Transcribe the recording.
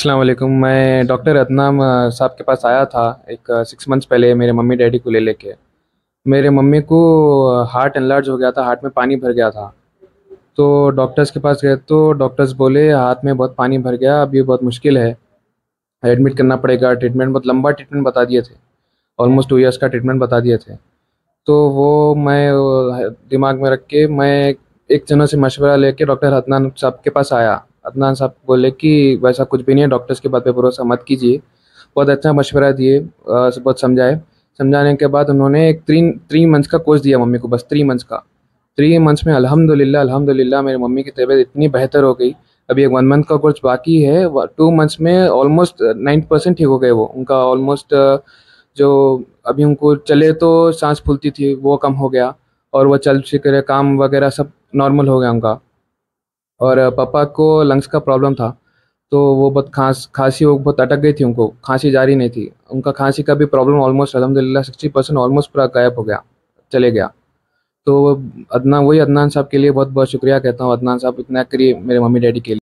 अस्सलाम वालेकुम। मैं डॉक्टर अदनाम साहब के पास आया था एक 6 मंथ्स पहले मेरे मम्मी डैडी को ले लेके। मेरे मम्मी को हार्ट एनलार्ज हो गया था, हार्ट में पानी भर गया था। तो डॉक्टर्स के पास गए तो डॉक्टर्स बोले हाथ में बहुत पानी भर गया, अब ये बहुत मुश्किल है, एडमिट करना पड़ेगा। ट्रीटमेंट बहुत लंबा ट्रीटमेंट बता दिए थे, ऑलमोस्ट 2 इयर्स का ट्रीटमेंट बता दिए थे। तो वो मैं दिमाग में रख के मैं एक जनों से मशवरा लेके डॉक्टर अदनान साहब के पास आया। अदनान साहब बोले कि वैसा कुछ भी नहीं है, डॉक्टर्स की बात पे भरोसा मत कीजिए। बहुत अच्छा मशवरा दिए, बहुत समझाए। समझाने के बाद उन्होंने एक 3 मंथ्स का कोर्स दिया मम्मी को, बस 3 मंथ्स का। 3 मंथ्स में अल्हम्दुलिल्लाह अल्हम्दुलिल्लाह मेरी मम्मी की तबीयत इतनी बेहतर हो गई। अभी एक 1 मंथ का कोर्स बाकी है। 2 मंथ्स में ऑलमोस्ट 90% ठीक हो गए वो उनका, ऑलमोस्ट। जो अभी उनको चले तो सांस फूलती थी वो कम हो गया, और वो चल फिर रहे, काम वगैरह सब नॉर्मल हो गया उनका। और पापा को लंग्स का प्रॉब्लम था, तो वो बहुत खांसी वो बहुत अटक गई थी, उनको खांसी जा रही नहीं थी। उनका खांसी का भी प्रॉब्लम ऑलमोस्ट अल्हम्दुलिल्लाह 60% ऑलमोस्ट पूरा गायब हो गया, चले गया। तो अदनान साहब के लिए बहुत बहुत शुक्रिया कहता हूँ। अदनान साहब इतना करिए मेरे मम्मी डैडी के लिए।